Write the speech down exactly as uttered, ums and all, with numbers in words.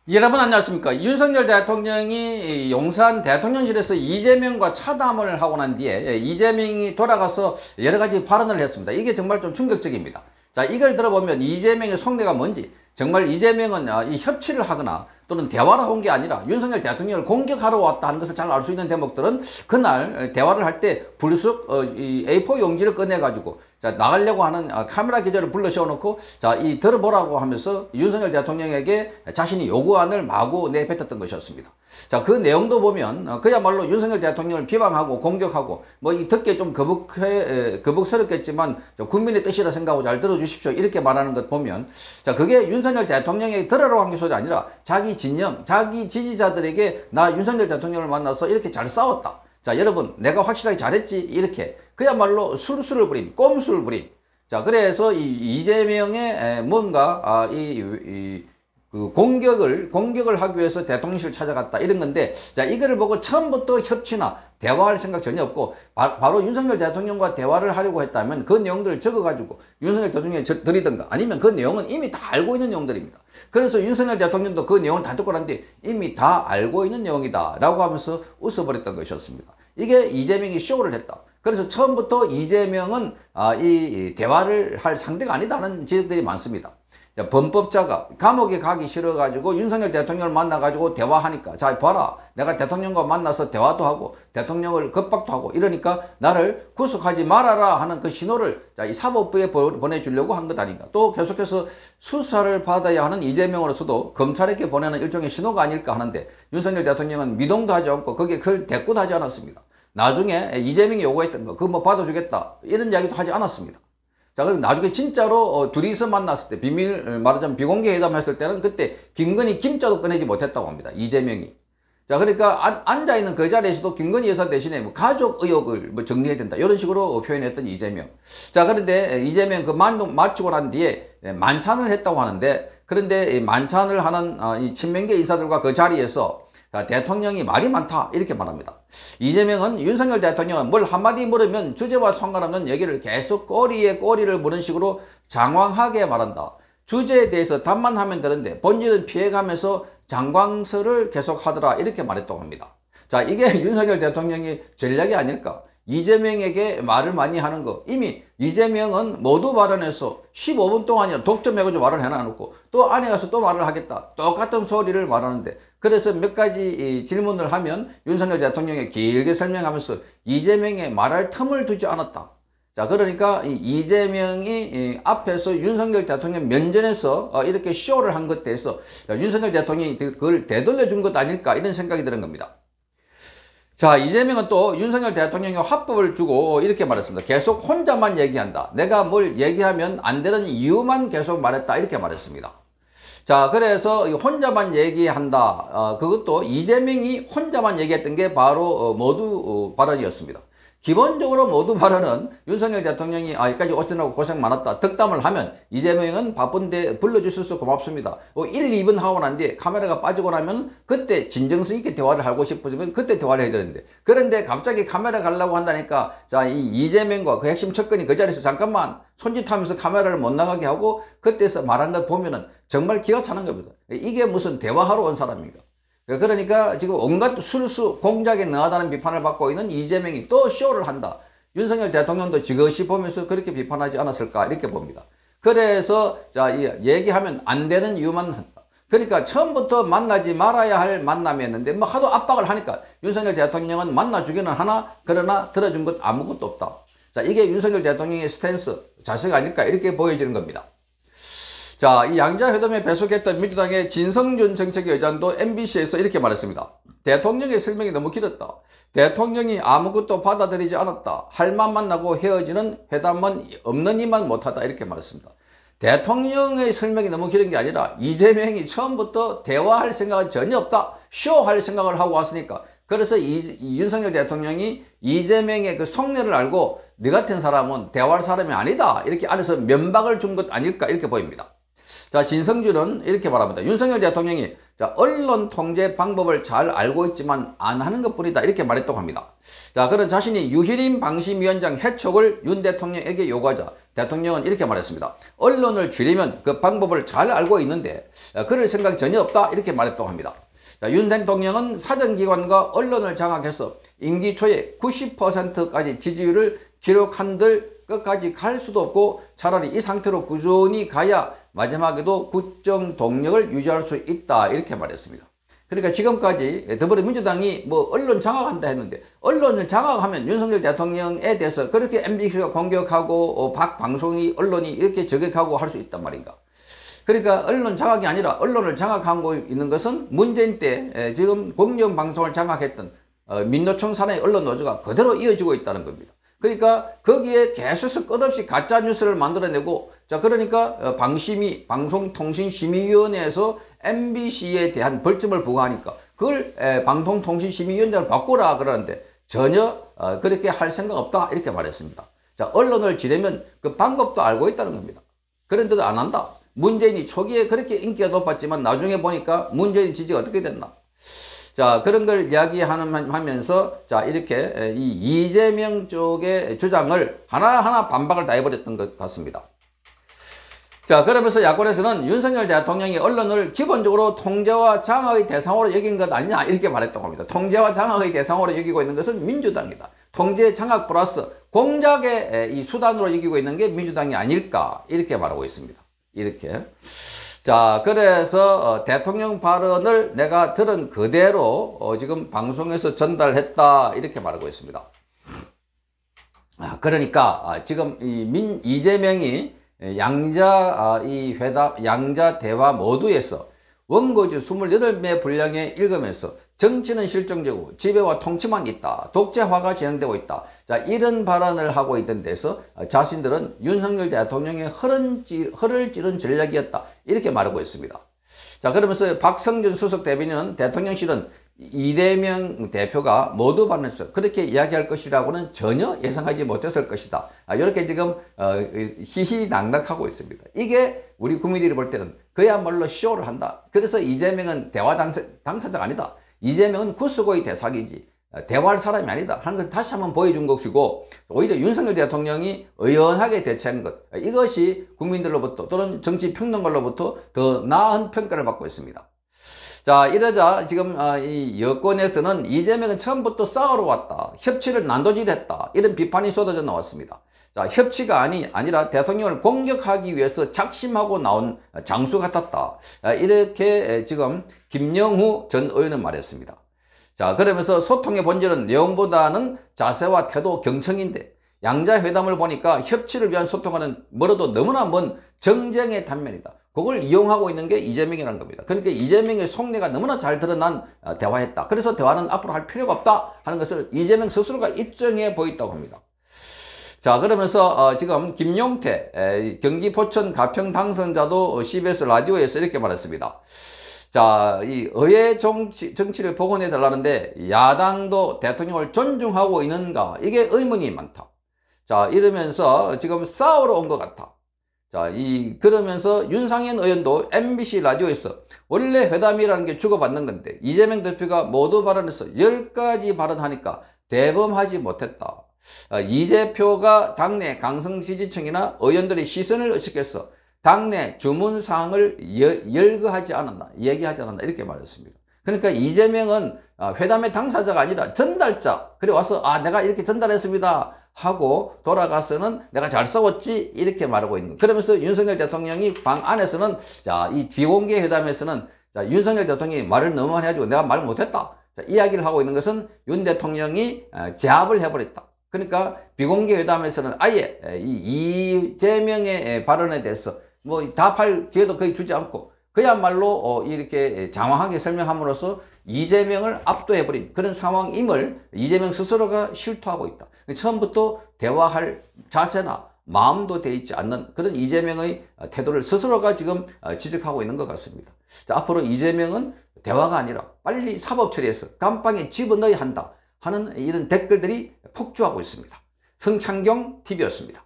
여러분 안녕하십니까. 윤석열 대통령이 용산 대통령실에서 이재명과 차담을 하고 난 뒤에 이재명이 돌아가서 여러 가지 발언을 했습니다. 이게 정말 좀 충격적입니다. 자, 이걸 들어보면 이재명의 속내가 뭔지, 정말 이재명은 이 협치를 하거나 또는 대화를 한 게 아니라 윤석열 대통령을 공격하러 왔다 하는 것을 잘 알 수 있는 대목들은 그날 대화를 할 때 불쑥 에이 사 용지를 꺼내가지고 자, 나가려고 하는 카메라 기자를 불러 세워놓고 자, 이 들어보라고 하면서 윤석열 대통령에게 자신이 요구안을 마구 내뱉었던 것이었습니다. 자, 그 내용도 보면 그야말로 윤석열 대통령을 비방하고 공격하고 뭐 이 듣기에 좀 거북해, 거북스럽겠지만 국민의 뜻이라 생각하고 잘 들어주십시오 이렇게 말하는 것 보면 자, 그게 윤석열 대통령에게 들으라고 한 게 소리 아니라 자기 진영, 자기 지지자들에게 나 윤석열 대통령을 만나서 이렇게 잘 싸웠다. 자, 여러분 내가 확실하게 잘했지 이렇게 그야말로 술술을 부린 꼼수를 부린 자, 그래서 이 이재명의 뭔가 아, 이, 이 그 공격을 공격을 하기 위해서 대통령실 찾아갔다 이런 건데 자, 이거를 보고 처음부터 협치나 대화할 생각 전혀 없고 바, 바로 윤석열 대통령과 대화를 하려고 했다면 그 내용들을 적어가지고 윤석열 대통령에 드리든가 아니면 그 내용은 이미 다 알고 있는 내용들입니다. 그래서 윤석열 대통령도 그 내용을 다 듣고 난 뒤에 이미 다 알고 있는 내용이다 라고 하면서 웃어버렸던 것이었습니다. 이게 이재명이 쇼를 했다. 그래서 처음부터 이재명은 아, 이 대화를 할 상대가 아니다는 지적들이 많습니다. 자, 범법자가 감옥에 가기 싫어가지고 윤석열 대통령을 만나가지고 대화하니까 자, 봐라. 내가 대통령과 만나서 대화도 하고 대통령을 겁박도 하고 이러니까 나를 구속하지 말아라 하는 그 신호를 자, 이 사법부에 보내주려고 한 것 아닌가. 또 계속해서 수사를 받아야 하는 이재명으로서도 검찰에게 보내는 일종의 신호가 아닐까 하는데 윤석열 대통령은 미동도 하지 않고 거기에 그걸 대꾸도 하지 않았습니다. 나중에 이재명이 요구했던 거 그거 뭐 받아주겠다 이런 이야기도 하지 않았습니다. 자, 그리고 나중에 진짜로 어, 둘이서 만났을 때 비밀 말하자면 비공개 회담 했을 때는 그때 김건희 김자도 꺼내지 못했다고 합니다. 이재명이. 자, 그러니까 안, 앉아있는 그 자리에서도 김건희 여사 대신에 뭐 가족 의혹을 뭐 정리해야 된다 이런 식으로 표현했던 이재명. 자, 그런데 이재명 그 만, 마치고 난 뒤에 만찬을 했다고 하는데 그런데 만찬을 하는 어, 이 친명계 인사들과 그 자리에서 자, 대통령이 말이 많다 이렇게 말합니다. 이재명은 윤석열 대통령은 뭘 한마디 물으면 주제와 상관없는 얘기를 계속 꼬리에 꼬리를 무는 식으로 장황하게 말한다. 주제에 대해서 답만 하면 되는데 본질은 피해가면서 장광설을 계속 하더라 이렇게 말했다고 합니다. 자, 이게 윤석열 대통령의 전략이 아닐까. 이재명에게 말을 많이 하는 거 이미 이재명은 모두 발언해서 십오 분 동안이나 독점해가지고 말을 해놔놓고 또 안에 가서 또 말을 하겠다 똑같은 소리를 말하는데 그래서 몇 가지 질문을 하면 윤석열 대통령이 길게 설명하면서 이재명의 말할 틈을 두지 않았다. 자, 그러니까 이재명이 앞에서 윤석열 대통령 면전에서 이렇게 쇼를 한 것에 대해서 윤석열 대통령이 그걸 되돌려 준 것 아닐까 이런 생각이 드는 겁니다. 자, 이재명은 또 윤석열 대통령이 화법을 주고 이렇게 말했습니다. 계속 혼자만 얘기한다. 내가 뭘 얘기하면 안 되는 이유만 계속 말했다. 이렇게 말했습니다. 자, 그래서 혼자만 얘기한다. 어, 그것도 이재명이 혼자만 얘기했던 게 바로 어, 모두 어, 발언이었습니다. 기본적으로 모두 발언은 윤석열 대통령이 아, 여기까지 오시느라고 고생 많았다. 덕담을 하면 이재명은 바쁜데 불러주셔서 고맙습니다. 어, 일, 이 분 하고 난 뒤에 카메라가 빠지고 나면 그때 진정성 있게 대화를 하고 싶으면 그때 대화를 해야 되는데 그런데 갑자기 카메라 가려고 한다니까 자, 이 이재명과 그 핵심 척근이 그 자리에서 잠깐만 손짓하면서 카메라를 못 나가게 하고 그때서 말한 걸 보면은 정말 기가 차는 겁니다. 이게 무슨 대화하러 온 사람입니까? 그러니까 지금 온갖 술수 공작에 능하다는 비판을 받고 있는 이재명이 또 쇼를 한다. 윤석열 대통령도 지그시 보면서 그렇게 비판하지 않았을까 이렇게 봅니다. 그래서 자, 얘기하면 안 되는 이유만 한다. 그러니까 처음부터 만나지 말아야 할 만남이었는데 뭐 하도 압박을 하니까 윤석열 대통령은 만나주기는 하나 그러나 들어준 것 아무것도 없다. 자, 이게 윤석열 대통령의 스탠스 자세가 아닐까 이렇게 보여지는 겁니다. 자, 이 양자회담에 배석했던 민주당의 진성준 정책위원장도 엠비씨에서 이렇게 말했습니다. 대통령의 설명이 너무 길었다. 대통령이 아무것도 받아들이지 않았다. 할 만만 나고 헤어지는 회담은 없는 이만 못하다 이렇게 말했습니다. 대통령의 설명이 너무 길은 게 아니라 이재명이 처음부터 대화할 생각은 전혀 없다. 쇼할 생각을 하고 왔으니까 그래서 이, 이 윤석열 대통령이 이재명의 그 속내를 알고 너 같은 사람은 대화할 사람이 아니다. 이렇게 안에서 면박을 준 것 아닐까 이렇게 보입니다. 자, 진성준은 이렇게 말합니다. 윤석열 대통령이 자, 언론 통제 방법을 잘 알고 있지만 안 하는 것 뿐이다. 이렇게 말했다고 합니다. 자, 그런 자신이 유희림 방심위원장 해촉을 윤 대통령에게 요구하자 대통령은 이렇게 말했습니다. 언론을 줄이면 그 방법을 잘 알고 있는데 그럴 생각이 전혀 없다 이렇게 말했다고 합니다. 자, 윤 대통령은 사정기관과 언론을 장악해서 임기 초에 구십 퍼센트까지 지지율을 기록한들 끝까지 갈 수도 없고 차라리 이 상태로 꾸준히 가야 마지막에도 국정 동력을 유지할 수 있다 이렇게 말했습니다. 그러니까 지금까지 더불어민주당이 뭐 언론 장악한다 했는데 언론을 장악하면 윤석열 대통령에 대해서 그렇게 엠비씨가 공격하고 어, 박 방송이 언론이 이렇게 저격하고 할 수 있단 말인가. 그러니까 언론 장악이 아니라 언론을 장악하고 있는 것은 문재인 때 에, 지금 공영방송을 장악했던 어, 민노총 산하의 언론 노조가 그대로 이어지고 있다는 겁니다. 그러니까 거기에 계속해서 끝없이 가짜 뉴스를 만들어내고 자 그러니까 어, 방심위 방송통신심의위원회에서 엠비씨에 대한 벌점을 부과하니까 그걸 에, 방송통신심의위원장을 바꾸라 그러는데 전혀 어, 그렇게 할 생각 없다 이렇게 말했습니다. 자 언론을 지려면 그 방법도 알고 있다는 겁니다. 그런데도 안 한다. 문재인이 초기에 그렇게 인기가 높았지만 나중에 보니까 문재인 지지가 어떻게 됐나. 자 그런 걸 이야기하면서 자 이렇게 이 이재명 쪽의 주장을 하나하나 반박을 다 해버렸던 것 같습니다. 자 그러면서 야권에서는 윤석열 대통령이 언론을 기본적으로 통제와 장악의 대상으로 여긴 것 아니냐 이렇게 말했다고 합니다. 통제와 장악의 대상으로 여기고 있는 것은 민주당이다. 통제 장악 플러스 공작의 이 수단으로 여기고 있는 게 민주당이 아닐까 이렇게 말하고 있습니다. 이렇게. 자 그래서 어, 대통령 발언을 내가 들은 그대로 어, 지금 방송에서 전달했다 이렇게 말하고 있습니다. 아, 그러니까 아, 지금 이 민, 이재명이 양자 아, 이 회담 양자 대화 모두에서 원고지 이십팔 매 분량에 읽으면서 정치는 실정제고 지배와 통치만 있다. 독재화가 진행되고 있다. 자 이런 발언을 하고 있던 데서 자신들은 윤석열 대통령의 허를, 찌, 허를 찌른 전략이었다. 이렇게 말하고 있습니다. 자 그러면서 박성준 수석 대변인은 대통령실은 이재명 대표가 모두 발언해서 그렇게 이야기할 것이라고는 전혀 예상하지 못했을 것이다. 아, 이렇게 지금 어, 희희낙낙하고 있습니다. 이게 우리 국민들이 볼 때는 그야말로 쇼를 한다. 그래서 이재명은 대화 당사, 당사자가 아니다. 이재명은 구스고의 대상이지 대화할 사람이 아니다 하는 걸 다시 한번 보여준 것이고 오히려 윤석열 대통령이 의연하게 대처한 것 이것이 국민들로부터 또는 정치평론가로부터 더 나은 평가를 받고 있습니다. 자 이러자 지금 이 여권에서는 이재명은 처음부터 싸우러 왔다. 협치를 난도질했다. 이런 비판이 쏟아져 나왔습니다. 자 협치가 아니, 아니라 대통령을 공격하기 위해서 작심하고 나온 장수 같았다. 이렇게 지금 김영후 전 의원은 말했습니다. 자 그러면서 소통의 본질은 내용보다는 자세와 태도 경청인데 양자회담을 보니까 협치를 위한 소통하는 멀어도 너무나 먼 정쟁의 단면이다. 그걸 이용하고 있는 게 이재명이라는 겁니다. 그러니까 이재명의 속내가 너무나 잘 드러난 대화했다. 그래서 대화는 앞으로 할 필요가 없다 하는 것을 이재명 스스로가 입증해 보였다고 합니다. 자 그러면서 어, 지금 김용태 에, 경기 포천 가평 당선자도 씨비에스 라디오에서 이렇게 말했습니다. 자, 이 의회 정치, 정치를 복원해 달라는데 야당도 대통령을 존중하고 있는가 이게 의문이 많다. 자 이러면서 지금 싸우러 온 것 같아. 자, 이, 그러면서 윤상현 의원도 엠비씨 라디오에서 원래 회담이라는 게 주고받는 건데 이재명 대표가 모두 발언해서 열 가지 발언하니까 대범하지 못했다. 아, 이 대표가 당내 강성 지지층이나 의원들의 시선을 의식해서 당내 주문사항을 열거하지 않았나, 얘기하지 않았나 이렇게 말했습니다. 그러니까 이재명은 회담의 당사자가 아니라 전달자. 그래 와서 아 내가 이렇게 전달했습니다. 하고 돌아가서는 내가 잘 싸웠지 이렇게 말하고 있는 거예요. 그러면서 윤석열 대통령이 방 안에서는 자, 이 비공개 회담에서는 자, 윤석열 대통령이 말을 너무 많이 해가지고 내가 말 못했다. 자, 이야기를 하고 있는 것은 윤 대통령이 제압을 해버렸다. 그러니까 비공개 회담에서는 아예 이 이재명의 발언에 대해서 뭐 답할 기회도 거의 주지 않고 그야말로 이렇게 장황하게 설명함으로써 이재명을 압도해버린 그런 상황임을 이재명 스스로가 실토하고 있다. 처음부터 대화할 자세나 마음도 돼 있지 않는 그런 이재명의 태도를 스스로가 지금 지적하고 있는 것 같습니다. 자, 앞으로 이재명은 대화가 아니라 빨리 사법 처리해서 감방에 집어넣어야 한다 하는 이런 댓글들이 폭주하고 있습니다. 성창경 티비였습니다.